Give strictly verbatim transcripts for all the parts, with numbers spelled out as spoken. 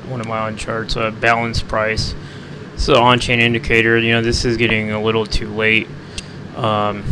one of my own charts, a balanced price. So on-chain indicator, you know, this is getting a little too late. Um,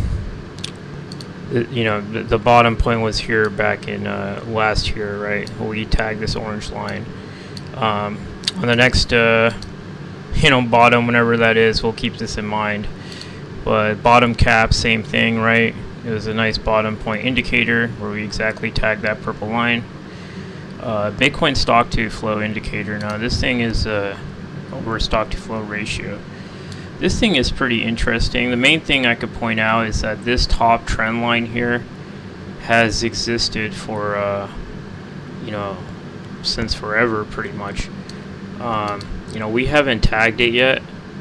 the, you know, the, the bottom point was here back in uh, last year, right? We tagged this orange line. Um, on the next, uh, you know, bottom, whenever that is, we'll keep this in mind. But bottom cap, same thing, right? It was a nice bottom point indicator where we exactly tagged that purple line. Uh, Bitcoin stock to flow indicator. Now this thing is uh, over stock to flow ratio. This thing is pretty interesting. The main thing I could point out is that this top trend line here has existed for uh, you know, since forever pretty much. Um, you know, we haven't tagged it yet,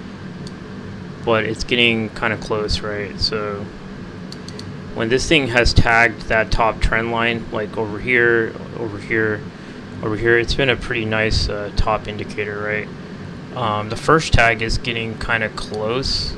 but it's getting kind of close, right? So when this thing has tagged that top trend line, like over here, over here, over here, it's been a pretty nice uh, top indicator, right? Um, the first tag is getting kind of close,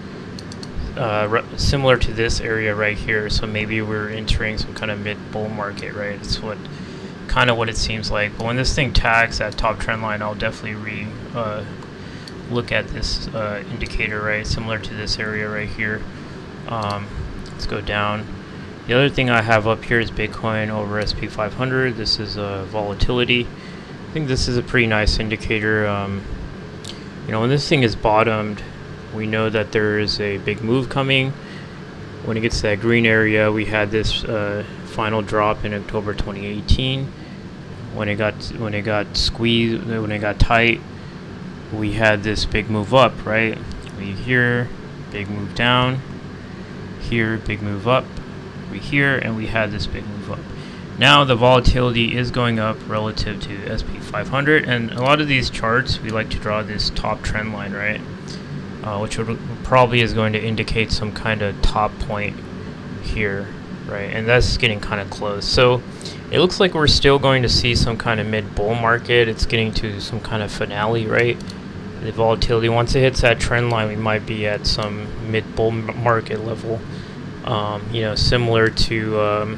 uh, similar to this area right here. So maybe we're entering some kind of mid bull market, right? It's what kind of what it seems like. But when this thing tags that top trend line, I'll definitely re uh, look at this uh, indicator, right? Similar to this area right here. Um, let's go down. The other thing I have up here is Bitcoin over S P five hundred. This is uh, volatility. I think this is a pretty nice indicator. Um, you know, when this thing is bottomed, we know that there is a big move coming. When it gets to that green area, we had this uh, final drop in October twenty eighteen. When it got when it got squeezed, when it got tight, we had this big move up, right? We here, big move down. Here, big move up. We here, and we had this big move up. Now the volatility is going up relative to S P five hundred, and a lot of these charts we like to draw this top trend line, right? Uh, which would, probably is going to indicate some kind of top point here, right? And that's getting kind of close. So it looks like we're still going to see some kind of mid bull market. It's getting to some kind of finale, right? The volatility, once it hits that trend line, we might be at some mid bull market level. Um, you know, similar to um,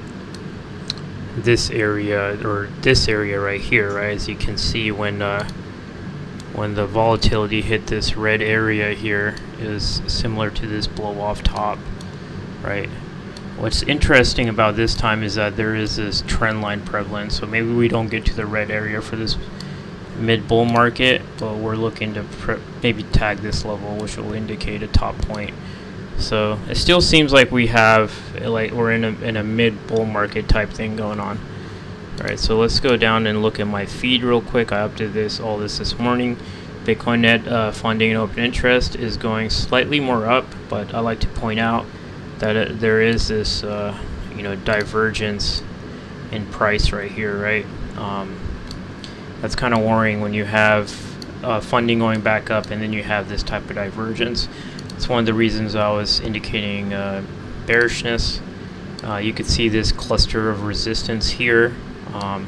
this area or this area right here, right? As you can see, when uh, when the volatility hit this red area here, is similar to this blow off top, right? What's interesting about this time is that there is this trend line prevalent, so maybe we don't get to the red area for this mid bull market, but we're looking to pre maybe tag this level, which will indicate a top point. So it still seems like we have like we're in a in a mid bull market type thing going on. All right, so let's go down and look at my feed real quick. I updated this all this this morning. Bitcoin net uh, funding and open interest is going slightly more up, but I like to point out that it, there is this uh, you know, divergence in price right here, right? Um, that's kind of worrying when you have uh, funding going back up and then you have this type of divergence. It's one of the reasons I was indicating uh, bearishness. Uh, you could see this cluster of resistance here um,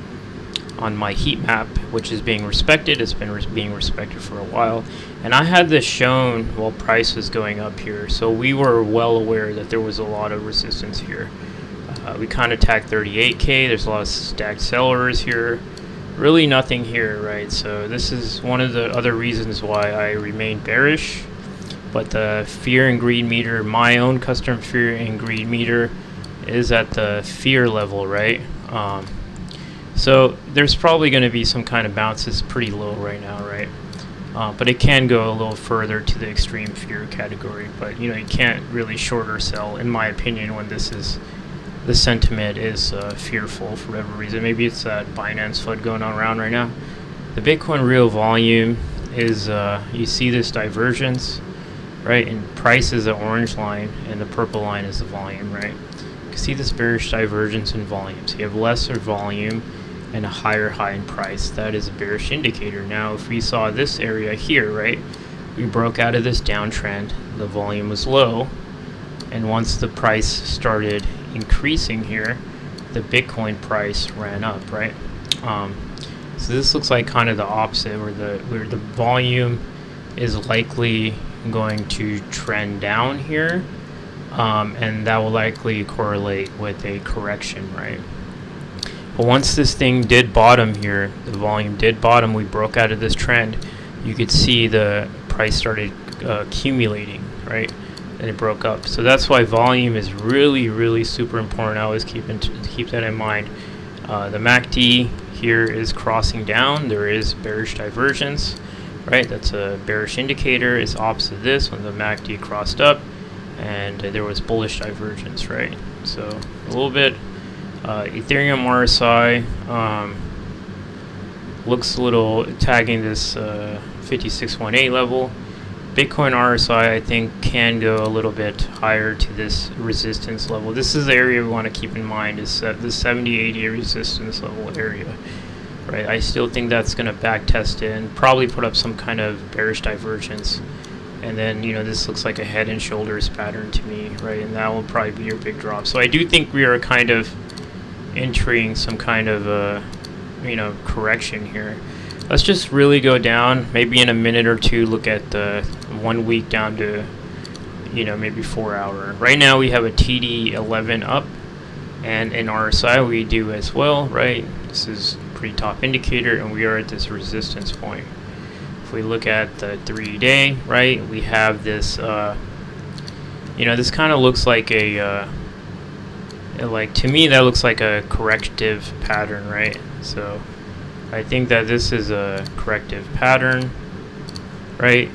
on my heat map, which is being respected. It's been res being respected for a while, and I had this shown while price was going up here, so we were well aware that there was a lot of resistance here. Uh, we kind of tagged thirty-eight K. There's a lot of stacked sellers here. Really nothing here, right? So this is one of the other reasons why I remain bearish. But the fear and greed meter, my own custom fear and greed meter, is at the fear level, right? Um, so there's probably going to be some kind of bounce. It's pretty low right now, right? Uh, but it can go a little further to the extreme fear category. But you know, you can't really short or sell, in my opinion, when this is the sentiment is uh, fearful for whatever reason. Maybe it's that Binance F U D going on around right now. The Bitcoin real volume is uh, you see this divergence. Right, and price is the orange line, and the purple line is the volume, right? You can see this bearish divergence in volume. So you have lesser volume and a higher high in price. That is a bearish indicator. Now, if we saw this area here, right, we broke out of this downtrend, the volume was low, and once the price started increasing here, the Bitcoin price ran up, right? Um, so this looks like kind of the opposite, where the where the volume is likely going to trend down here, um, and that will likely correlate with a correction, right? But once this thing did bottom here, the volume did bottom, we broke out of this trend, you could see the price started uh, accumulating, right? And it broke up. So that's why volume is really, really super important. I always keep, in keep that in mind. Uh, the M A C D here is crossing down. There is bearish divergence, right? That's a bearish indicator. It's opposite this when the M A C D crossed up and uh, there was bullish divergence, right? So a little bit. Uh, Ethereum R S I um, looks a little tagging this uh, fifty-six point eight level. Bitcoin R S I, I think, can go a little bit higher to this resistance level. This is the area we want to keep in mind, is uh, the seventy eighty resistance level area, right? I still think that's going to back test it and probably put up some kind of bearish divergence. And then, you know, this looks like a head and shoulders pattern to me, right? And that will probably be your big drop. So I do think we are kind of entering some kind of uh, you know, correction here. Let's just really go down, maybe in a minute or two, look at the one week down to, you know, maybe four hour. Right now we have a T D eleven up, and in R S I we do as well, right? This is a pretty top indicator, and we are at this resistance point. If we look at the three day, right, we have this, uh, you know, this kind of looks like a, uh, like, to me that looks like a corrective pattern, right? So I think that this is a corrective pattern, right?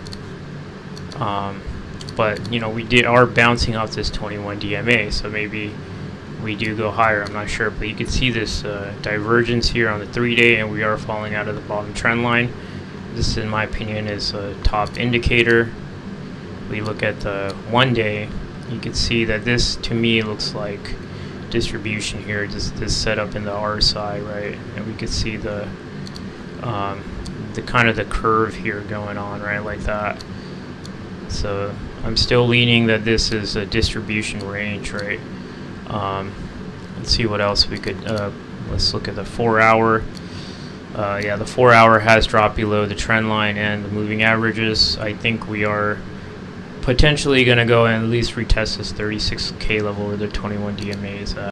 Um, but you know, we did are bouncing off this twenty-one D M A, so maybe we do go higher. I'm not sure, but you can see this uh, divergence here on the three day, and we are falling out of the bottom trend line. This, in my opinion, is a top indicator. We look at the one day, you can see that this, to me, looks like distribution here, just this setup in the R S I, right? And we could see the um, the kind of the curve here going on, right, like that. So I'm still leaning that this is a distribution range, right? Um, let's see what else we could. Uh, let's look at the four hour. Uh, yeah, the four hour has dropped below the trend line and the moving averages. I think we are potentially going to go and at least retest this thirty-six K level where the twenty-one D M A is at.